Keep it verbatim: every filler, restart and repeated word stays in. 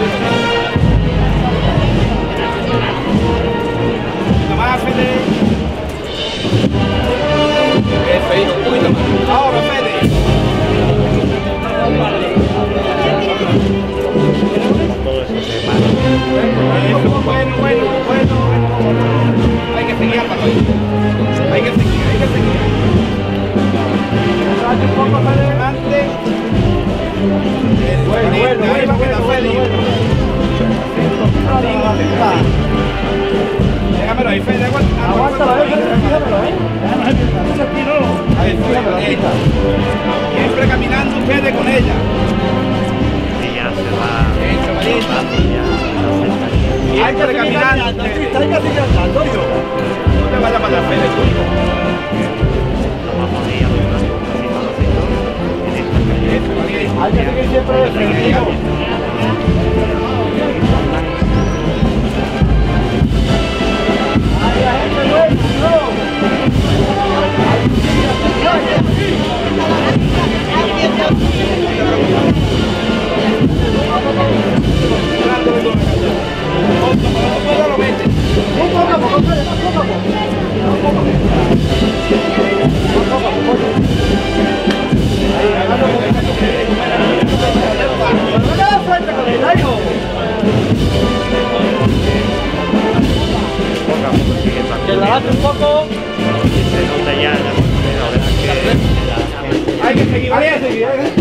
Más, Fede. Eso, hijo, un poquito más. Ahora, Fede. Eso, bueno, bueno, bueno. Hay que seguir, Paco. Hay que seguir, hay que seguir. Un poco más adelante. Bueno, bueno, ahí va a quedar Fede. Déjamelo ahí, Fede, aguanta. Aguántalo, déjamelo, ¿eh? Ahí, ella. Siempre caminando ustedes con ella. Ella se va. Eso, Marita. Siempre caminando. Hay que seguir andando, yo. No te vayas para la Fede, tú. Lo vamos a ir a ver un poquito en esta calle. Eso, Marita. Hay que seguir siempre de frente. ¡Ay, la gente buena! ¡No! Que la hace un poco. Se nota ya la primera hora que Hay que seguir, hay que seguir, ¿eh?